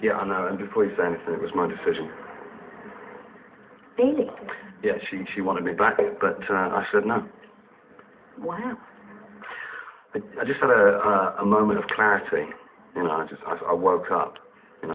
Yeah, I know, and before you say anything, it was my decision. Really? Yeah, she wanted me back, but I said no. Wow. I just had a moment of clarity. You know, I woke up.